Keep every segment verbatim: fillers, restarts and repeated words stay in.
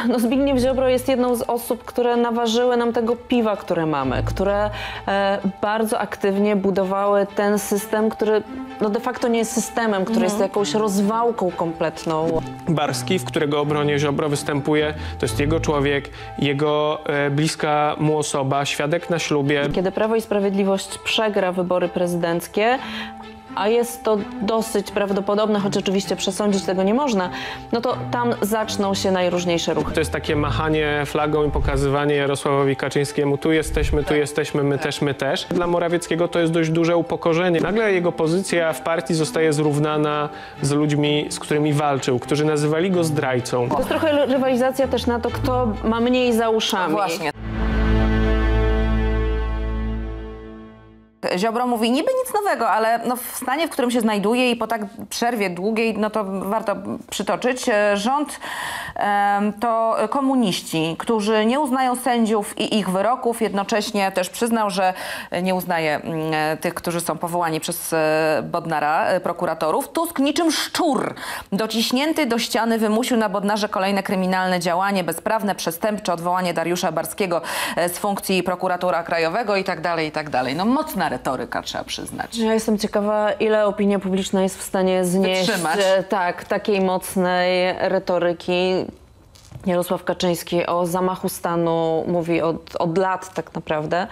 no Zbigniew Ziobro jest jedną z osób, które naważyły nam tego piwa, które mamy, które e, bardzo aktywnie budowały ten system, który no de facto nie jest systemem, który mhm. jest jakąś rozwałką kompletną. Barski, w którego obronie Ziobro występuje, to jest jego człowiek, jego e, bliska mu osoba, świadek na ślubie. Kiedy Prawo i Sprawiedliwość przegra wybory prezydenckie, a jest to dosyć prawdopodobne, choć oczywiście przesądzić tego nie można, no to tam zaczną się najróżniejsze ruchy. To jest takie machanie flagą i pokazywanie Jarosławowi Kaczyńskiemu: tu jesteśmy, tu jesteśmy, my też, my też. Dla Morawieckiego to jest dość duże upokorzenie. Nagle jego pozycja w partii zostaje zrównana z ludźmi, z którymi walczył, którzy nazywali go zdrajcą. To jest trochę rywalizacja też na to, kto ma mniej za uszami. No właśnie. Ziobro mówi niby nic nowego, ale no w stanie, w którym się znajduje i po tak przerwie długiej, no to warto przytoczyć, rząd um, to komuniści, którzy nie uznają sędziów i ich wyroków, jednocześnie też przyznał, że nie uznaje um, tych, którzy są powołani przez um, Bodnara, um, prokuratorów. Tusk niczym szczur dociśnięty do ściany wymusił na Bodnarze kolejne kryminalne działanie, bezprawne, przestępcze, odwołanie Dariusza Barskiego um, z funkcji prokuratora krajowego i tak dalej, i tak dalej. No mocna retoryka, trzeba przyznać. Ja jestem ciekawa, ile opinia publiczna jest w stanie znieść Wytrzymać. tak, takiej mocnej retoryki. Jarosław Kaczyński o zamachu stanu mówi od, od lat tak naprawdę.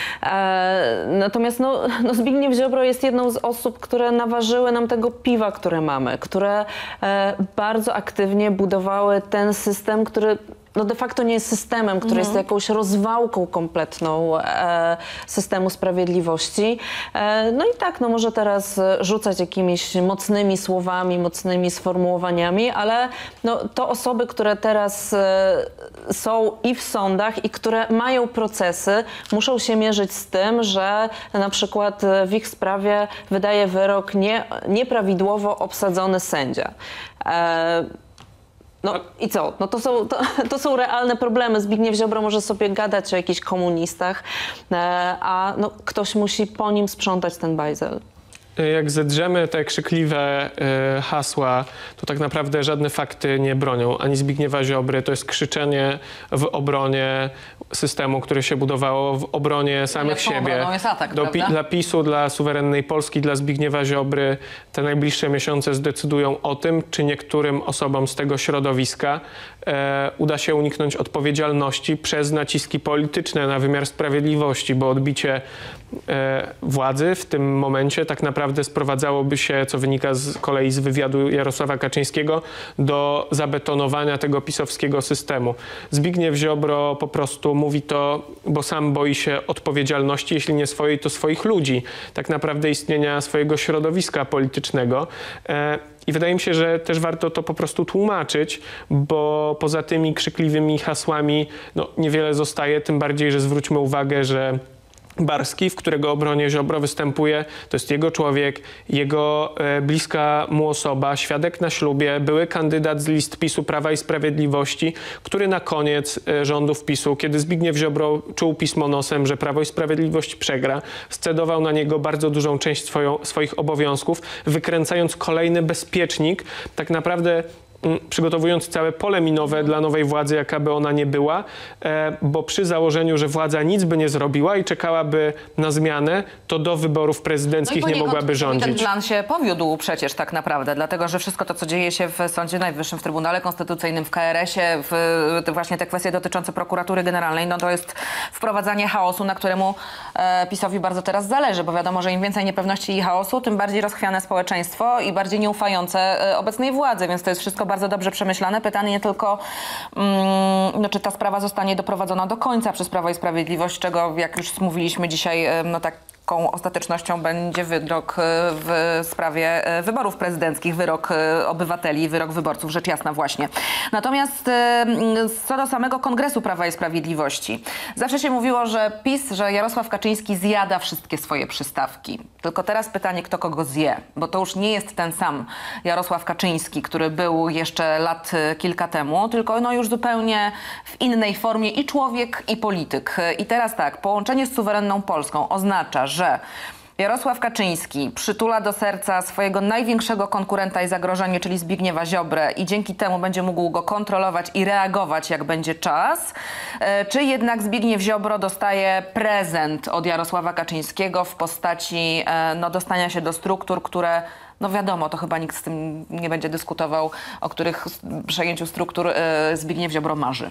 E, natomiast no, no Zbigniew Ziobro jest jedną z osób, które naważyły nam tego piwa, które mamy, które e, bardzo aktywnie budowały ten system, który no de facto nie jest systemem, który mhm. jest jakąś rozwałką kompletną e, systemu sprawiedliwości. E, no i tak, no może teraz rzucać jakimiś mocnymi słowami, mocnymi sformułowaniami, ale no, to osoby, które teraz e, są i w sądach, i które mają procesy, muszą się mierzyć z tym, że na przykład w ich sprawie wydaje wyrok nie, nieprawidłowo obsadzony sędzia. E, No i co? No to są, to, to są realne problemy. Zbigniew Ziobro może sobie gadać o jakichś komunistach, a no, ktoś musi po nim sprzątać ten bajzel. Jak zedrzemy te krzykliwe y, hasła, to tak naprawdę żadne fakty nie bronią. Ani Zbigniewa Ziobry, to jest krzyczenie w obronie systemu, który się budowało, w obronie samych siebie. Jest atak, Do, pi, dla PiSu, dla suwerennej Polski, dla Zbigniewa Ziobry te najbliższe miesiące zdecydują o tym, czy niektórym osobom z tego środowiska e, uda się uniknąć odpowiedzialności przez naciski polityczne na wymiar sprawiedliwości, bo odbicie e, władzy w tym momencie tak naprawdę sprowadzałoby się, co wynika z kolei z wywiadu Jarosława Kaczyńskiego, do zabetonowania tego pisowskiego systemu. Zbigniew Ziobro po prostu mówi to, bo sam boi się odpowiedzialności, jeśli nie swojej, to swoich ludzi, tak naprawdę istnienia swojego środowiska politycznego. E, I wydaje mi się, że też warto to po prostu tłumaczyć, bo poza tymi krzykliwymi hasłami no, niewiele zostaje, tym bardziej, że zwróćmy uwagę, że Barski, w którego obronie Ziobro występuje, to jest jego człowiek, jego e, bliska mu osoba, świadek na ślubie, były kandydat z list PiSu Prawa i Sprawiedliwości, który na koniec e, rządów PiSu, kiedy Zbigniew Ziobro czuł pismo nosem, że Prawo i Sprawiedliwość przegra, scedował na niego bardzo dużą część swoją, swoich obowiązków, wykręcając kolejny bezpiecznik, tak naprawdę przygotowując całe pole minowe dla nowej władzy, jaka by ona nie była, bo przy założeniu, że władza nic by nie zrobiła i czekałaby na zmianę, to do wyborów prezydenckich no nie mogłaby rządzić. Ten plan się powiódł przecież tak naprawdę, dlatego że wszystko to, co dzieje się w Sądzie Najwyższym, w Trybunale Konstytucyjnym, w K R S ie, w właśnie te kwestie dotyczące prokuratury generalnej, no to jest wprowadzanie chaosu, na któremu e, PiS-owi bardzo teraz zależy, bo wiadomo, że im więcej niepewności i chaosu, tym bardziej rozchwiane społeczeństwo i bardziej nieufające e, obecnej władzy, więc to jest wszystko bardzo dobrze przemyślane. Pytanie tylko, mm, no, czy ta sprawa zostanie doprowadzona do końca przez Prawo i Sprawiedliwość, czego, jak już mówiliśmy dzisiaj, no tak jaką ostatecznością będzie wyrok w sprawie wyborów prezydenckich, wyrok obywateli, wyrok wyborców, rzecz jasna właśnie. Natomiast co do samego Kongresu Prawa i Sprawiedliwości. Zawsze się mówiło, że PiS, że Jarosław Kaczyński zjada wszystkie swoje przystawki. Tylko teraz pytanie, kto kogo zje, bo to już nie jest ten sam Jarosław Kaczyński, który był jeszcze lat kilka temu, tylko no już zupełnie w innej formie i człowiek, i polityk. I teraz tak, połączenie z suwerenną Polską oznacza, że Jarosław Kaczyński przytula do serca swojego największego konkurenta i zagrożenie, czyli Zbigniewa Ziobrę, i dzięki temu będzie mógł go kontrolować i reagować, jak będzie czas? Czy jednak Zbigniew Ziobro dostaje prezent od Jarosława Kaczyńskiego w postaci no, dostania się do struktur, które, no wiadomo, to chyba nikt z tym nie będzie dyskutował, o których przejęciu struktur Zbigniew Ziobro marzy?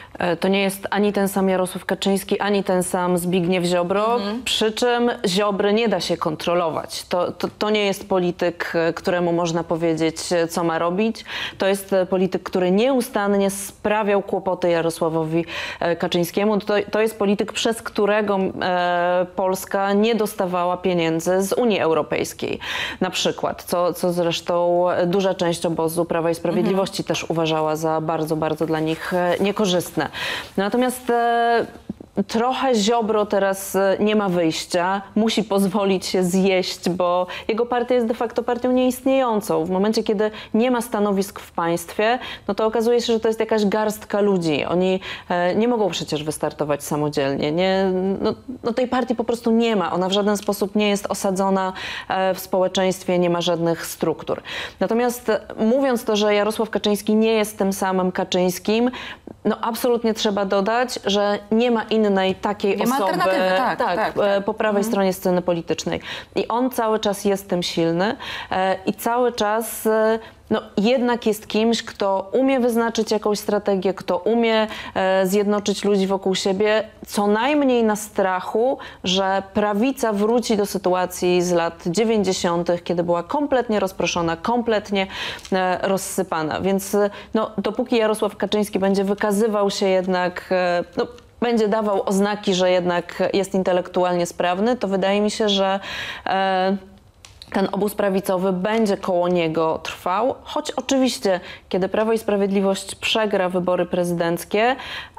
To nie jest ani ten sam Jarosław Kaczyński, ani ten sam Zbigniew Ziobro, mhm. przy czym Ziobry nie da się kontrolować. To, to, to nie jest polityk, któremu można powiedzieć, co ma robić. To jest polityk, który nieustannie sprawiał kłopoty Jarosławowi Kaczyńskiemu. To, to jest polityk, przez którego e, Polska nie dostawała pieniędzy z Unii Europejskiej. Na przykład, co, co zresztą duża część obozu Prawa i Sprawiedliwości mhm. też uważała za bardzo, bardzo dla nich niekorzystne. Natomiast e, trochę Ziobro teraz nie ma wyjścia, musi pozwolić się zjeść, bo jego partia jest de facto partią nieistniejącą. W momencie, kiedy nie ma stanowisk w państwie, no to okazuje się, że to jest jakaś garstka ludzi. Oni e, nie mogą przecież wystartować samodzielnie. Nie, no, no tej partii po prostu nie ma. Ona w żaden sposób nie jest osadzona e, w społeczeństwie, nie ma żadnych struktur. Natomiast e, mówiąc to, że Jarosław Kaczyński nie jest tym samym Kaczyńskim, no absolutnie trzeba dodać, że nie ma innej takiej nie ma osoby alternatywy, tak, tak, tak, tak. tak. po prawej mhm. stronie sceny politycznej. I on cały czas jest tym silny e, i cały czas e, no, jednak jest kimś, kto umie wyznaczyć jakąś strategię, kto umie e, zjednoczyć ludzi wokół siebie, co najmniej na strachu, że prawica wróci do sytuacji z lat dziewięćdziesiątych, kiedy była kompletnie rozproszona, kompletnie e, rozsypana. Więc e, no, dopóki Jarosław Kaczyński będzie wykazywał się jednak e, no, będzie dawał oznaki, że jednak jest intelektualnie sprawny, to wydaje mi się, że e, ten obóz prawicowy będzie koło niego trwał, choć oczywiście, kiedy Prawo i Sprawiedliwość przegra wybory prezydenckie,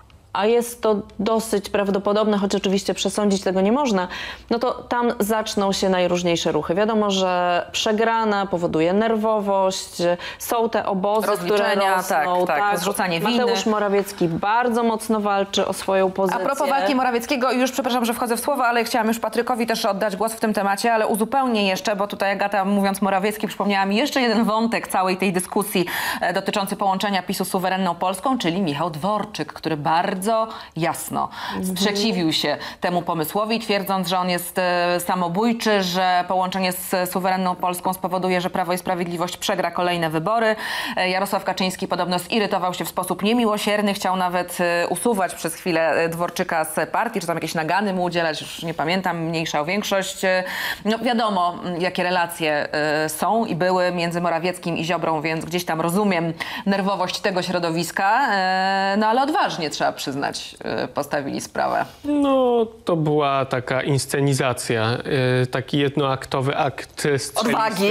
a jest to dosyć prawdopodobne, choć oczywiście przesądzić tego nie można, no to tam zaczną się najróżniejsze ruchy. Wiadomo, że przegrana powoduje nerwowość, są te obozy, które rosną. Tak, tak, zrzucanie winy. Mateusz Morawiecki bardzo mocno walczy o swoją pozycję. A propos walki Morawieckiego, już przepraszam, że wchodzę w słowo, ale chciałam już Patrykowi też oddać głos w tym temacie, ale uzupełnię jeszcze, bo tutaj Agata, mówiąc Morawiecki, przypomniała mi jeszcze jeden wątek całej tej dyskusji e, dotyczący połączenia PiSu z suwerenną Polską, czyli Michał Dworczyk, który bardzo bardzo jasno sprzeciwił się temu pomysłowi, twierdząc, że on jest e, samobójczy, że połączenie z suwerenną Polską spowoduje, że Prawo i Sprawiedliwość przegra kolejne wybory. E, Jarosław Kaczyński podobno zirytował się w sposób niemiłosierny, chciał nawet e, usuwać przez chwilę Dworczyka z partii, czy tam jakieś nagany mu udzielać, już nie pamiętam, mniejsza o większość. E, no wiadomo, jakie relacje e, są i były między Morawieckim i Ziobrą, więc gdzieś tam rozumiem nerwowość tego środowiska, e, no ale odważnie trzeba przyznać, postawili sprawę. No, to była taka inscenizacja, taki jednoaktowy akt strzelisty. Odwagi.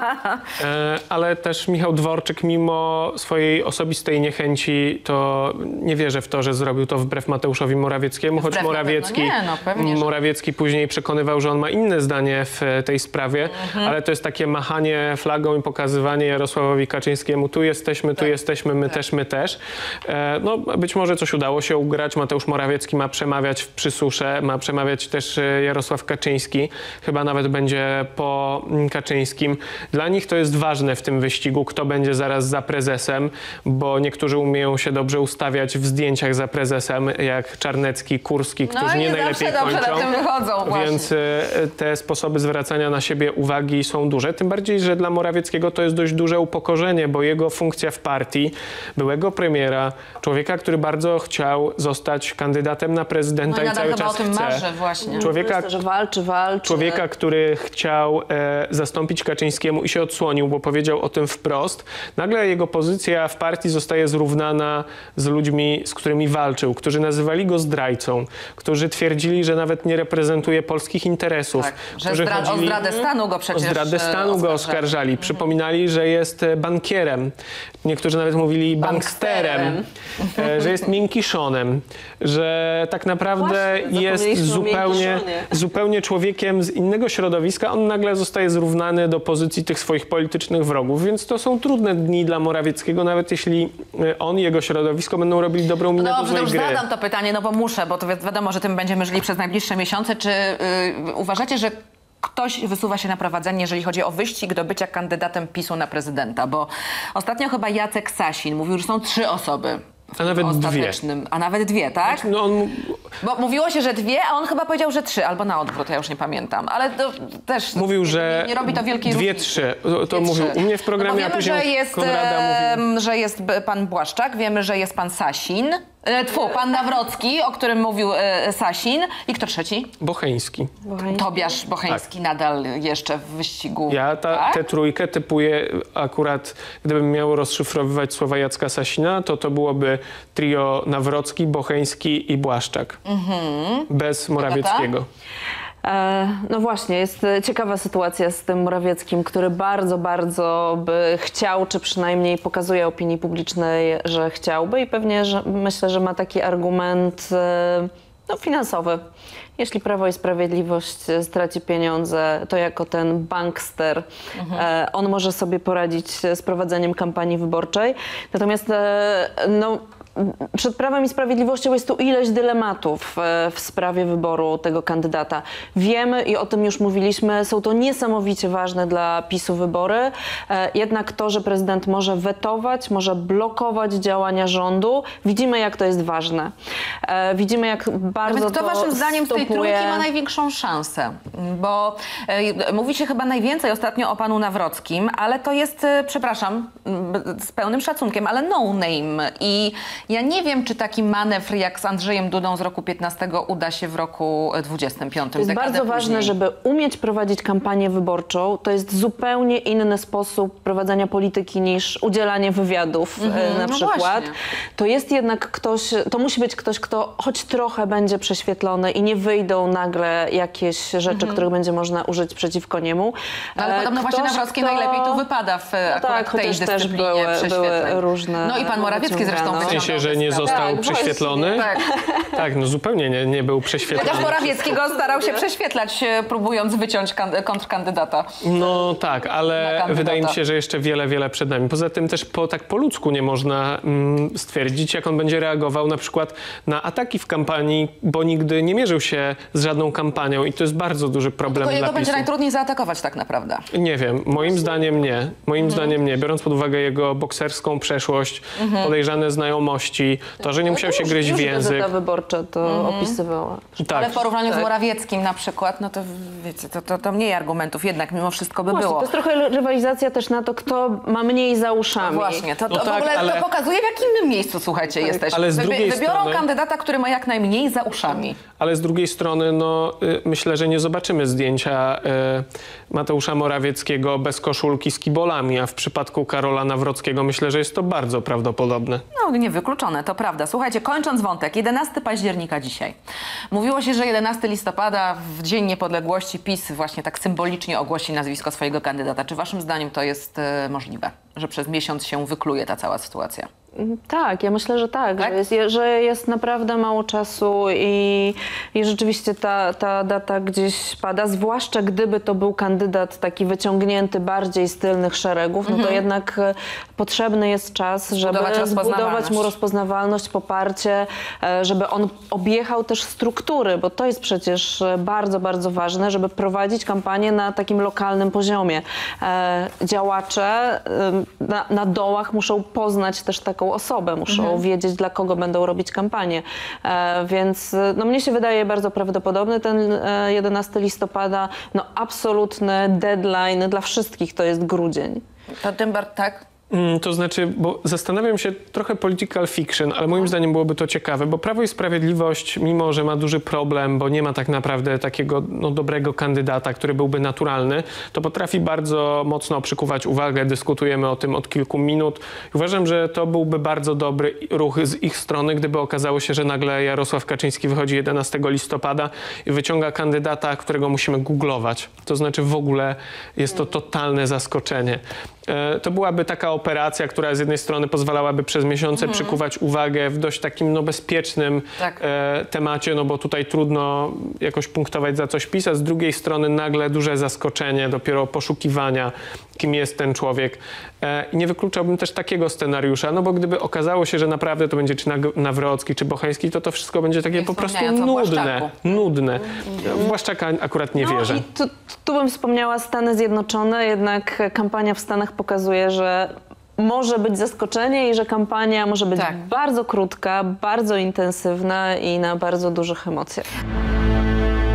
Ale też Michał Dworczyk, mimo swojej osobistej niechęci, to nie wierzę w to, że zrobił to wbrew Mateuszowi Morawieckiemu, choć wbrew Morawiecki, nie, no, pewnie, że... Morawiecki później przekonywał, że on ma inne zdanie w tej sprawie, mhm. ale to jest takie machanie flagą i pokazywanie Jarosławowi Kaczyńskiemu, tu jesteśmy, tu tak. jesteśmy, my tak. też, my też. No, być może coś udało się ugrać. Mateusz Morawiecki ma przemawiać w Przysusze, ma przemawiać też Jarosław Kaczyński. Chyba nawet będzie po Kaczyńskim. Dla nich to jest ważne w tym wyścigu, kto będzie zaraz za prezesem, bo niektórzy umieją się dobrze ustawiać w zdjęciach za prezesem, jak Czarnecki, Kurski, którzy no nie najlepiej kończą. Na tym wychodzą, więc te sposoby zwracania na siebie uwagi są duże. Tym bardziej, że dla Morawieckiego to jest dość duże upokorzenie, bo jego funkcja w partii, byłego premiera, człowieka, który bardzo chciał zostać kandydatem na prezydenta no, i cały czas o tym chce. marzy właśnie. Człowieka, Myślę, że walczy, walczy. Człowieka, który chciał e, zastąpić Kaczyńskiemu i się odsłonił, bo powiedział o tym wprost. Nagle jego pozycja w partii zostaje zrównana z ludźmi, z którymi walczył, którzy nazywali go zdrajcą, którzy twierdzili, że nawet nie reprezentuje polskich interesów. Tak, że którzy zdra chodzili, o zdradę stanu go przecież O zdradę stanu go oskarżali. Przypominali, że jest bankierem. Niektórzy nawet mówili banksterem, e, że jest miękiszonem, że tak naprawdę Właśnie, jest zupełnie, zupełnie człowiekiem z innego środowiska. On nagle zostaje zrównany do pozycji tych swoich politycznych wrogów, więc to są trudne dni dla Morawieckiego, nawet jeśli on i jego środowisko będą robili dobrą minę no, do złej już gry. zadam to pytanie, no bo muszę, bo to wi wiadomo, że tym będziemy żyli przez najbliższe miesiące. Czy yy, uważacie, że ktoś wysuwa się na prowadzenie, jeżeli chodzi o wyścig do bycia kandydatem PiSu na prezydenta, bo ostatnio chyba Jacek Sasin mówił, że są trzy osoby. A nawet dwie. A nawet dwie, tak? No on... Bo mówiło się, że dwie, a on chyba powiedział, że trzy, albo na odwrót, ja już nie pamiętam. Ale to też Mówił, nie, że nie robi to wielkiej dwie, różnicy. trzy. To, to Dwie, mówił trzy. u mnie w programie, no bo wiemy, a później że jest, Konrada mówił. e, że jest b- pan Błaszczak, wiemy, że jest pan Sasin, e, tfu, pan Nawrocki, o którym mówił e, Sasin. I kto trzeci? Bocheński. Tobiasz Bocheński nadal jeszcze w wyścigu. Ja ta, tak? tę trójkę typuję akurat, gdybym miał rozszyfrowywać słowa Jacka Sasina, to to byłoby trio Nawrocki, Bocheński i Błaszczak. Mhm. Bez Morawieckiego. E, No właśnie, jest ciekawa sytuacja z tym Morawieckim, który bardzo, bardzo by chciał, czy przynajmniej pokazuje opinii publicznej, że chciałby i pewnie że, myślę, że ma taki argument e, no, finansowy. Jeśli Prawo i Sprawiedliwość straci pieniądze, to jako ten bankster mhm. e, on może sobie poradzić z prowadzeniem kampanii wyborczej. Natomiast e, no, przed Prawem i Sprawiedliwością jest tu ileś dylematów e, w sprawie wyboru tego kandydata. Wiemy i o tym już mówiliśmy, są to niesamowicie ważne dla PiSu wybory. E, jednak to, że prezydent może wetować, może blokować działania rządu, widzimy, jak to jest ważne. E, widzimy, jak bardzo Więc kto to waszym zdaniem z tej stopuje... trójki ma największą szansę? Bo e, mówi się chyba najwięcej ostatnio o panu Nawrockim, ale to jest, e, przepraszam, m, z pełnym szacunkiem, ale no name. I ja nie wiem, czy taki manewr jak z Andrzejem Dudą z roku piętnastego uda się w roku dwudziestym piątym. To jest Dekadę bardzo ważne, później. żeby umieć prowadzić kampanię wyborczą. To jest zupełnie inny sposób prowadzenia polityki niż udzielanie wywiadów Mhm, e, na no przykład. właśnie. To jest jednak ktoś, to musi być ktoś, kto choć trochę będzie prześwietlony i nie wyjdą nagle jakieś rzeczy, których będzie można użyć przeciwko niemu. No, ale E, podobno właśnie ktoś, Nawrocki kto- najlepiej tu wypada w No akurat tak, tej chociaż też dyscyplinie były, prześwietleń. były różne No i pan Morawiecki zresztą wyciągano. W sensie, że nie Tak, został właśnie. prześwietlony? Tak. Tak, no zupełnie nie, nie był prześwietlony. Chociaż Morawiecki go starał się prześwietlać, e, próbując wyciąć kan- kontrkandydata. No tak, Na ale kandydata. wydaje mi się, że jeszcze wiele, wiele przed nami. Poza tym też po, tak po ludzku nie można mm, stwierdzić, jak on będzie reagował na przykład na ataki w kampanii, bo nigdy nie mierzył się z żadną kampanią i to jest bardzo duży problem Tylko dla jego będzie PiSu. najtrudniej zaatakować tak naprawdę. Nie wiem, moim zdaniem nie. Moim Mhm. zdaniem nie. Biorąc pod uwagę jego bokserską przeszłość, Mhm. podejrzane znajomości, to, że nie musiał się Już- gryźć w już język. Gazeta Wyborcza to opisywała. Tak. Ale w porównaniu z Tak. Morawieckim na przykład, no to wiecie, to, to, to mniej argumentów jednak mimo wszystko by Właśnie, było. to jest trochę rywalizacja też na to, kto ma mniej za uszami. Właśnie, to, to No w tak, ogóle ale- to pokazuje, w jakim innym miejscu, słuchajcie, jesteśmy. ale z Wybi- drugiej Wybiorą strony- kandydata, który ma jak najmniej za uszami. Ale z drugiej strony, no, y, myślę, że nie zobaczymy zdjęcia y, Mateusza Morawieckiego bez koszulki z kibolami, a w przypadku Karola Nawrockiego myślę, że jest to bardzo prawdopodobne. No, niewykluczone, to prawda. Słuchajcie, kończąc wątek, jedenastego października dzisiaj. Mówiło się, że jedenastego listopada, w Dzień Niepodległości, PiS właśnie tak symbolicznie ogłosi nazwisko swojego kandydata. Czy waszym zdaniem to jest e, możliwe, że przez miesiąc się wykluje ta cała sytuacja? Tak, ja myślę, że tak, Tak? Że, jest, że jest naprawdę mało czasu i, i rzeczywiście ta, ta data gdzieś pada, zwłaszcza gdyby to był kandydat taki wyciągnięty bardziej z tylnych szeregów, no to jednak e, potrzebny jest czas, żeby Zbudować zbudować rozpoznawalność. mu rozpoznawalność, poparcie, e, żeby on objechał też struktury, bo to jest przecież e, bardzo, bardzo ważne, żeby prowadzić kampanię na takim lokalnym poziomie. E, Działacze e, na, na dołach muszą poznać też taką osobę, muszą Mhm. wiedzieć, dla kogo będą robić kampanię. E, więc e, no, mnie się wydaje bardzo prawdopodobny ten e, jedenastego listopada. No, absolutny deadline dla wszystkich to jest grudzień. To tym bardziej, tak? Mm, To znaczy, bo zastanawiam się trochę political fiction, ale moim zdaniem byłoby to ciekawe, bo Prawo i Sprawiedliwość, mimo że ma duży problem, bo nie ma tak naprawdę takiego no, dobrego kandydata, który byłby naturalny, to potrafi bardzo mocno przykuwać uwagę. Dyskutujemy o tym od kilku minut. I uważam, że to byłby bardzo dobry ruch z ich strony, gdyby okazało się, że nagle Jarosław Kaczyński wychodzi jedenastego listopada i wyciąga kandydata, którego musimy googlować. To znaczy w ogóle jest to totalne zaskoczenie. E, To byłaby taka operacja, która z jednej strony pozwalałaby przez miesiące przykuwać uwagę w dość takim no, bezpiecznym Tak. e, temacie, no bo tutaj trudno jakoś punktować za coś PiS, a z drugiej strony nagle duże zaskoczenie, dopiero poszukiwania kim jest ten człowiek. E, I nie wykluczałbym też takiego scenariusza, no bo gdyby okazało się, że naprawdę to będzie czy Nag- Nawrocki, czy Bocheński, to to wszystko będzie takie Nie po prostu wspomniając o nudne. Błaszczaku. Nudne. W Błaszczaka akurat nie No wierzę. i tu, tu bym wspomniała Stany Zjednoczone, jednak kampania w Stanach pokazuje, że może być zaskoczenie i że kampania może być Tak. bardzo krótka, bardzo intensywna i na bardzo dużych emocjach.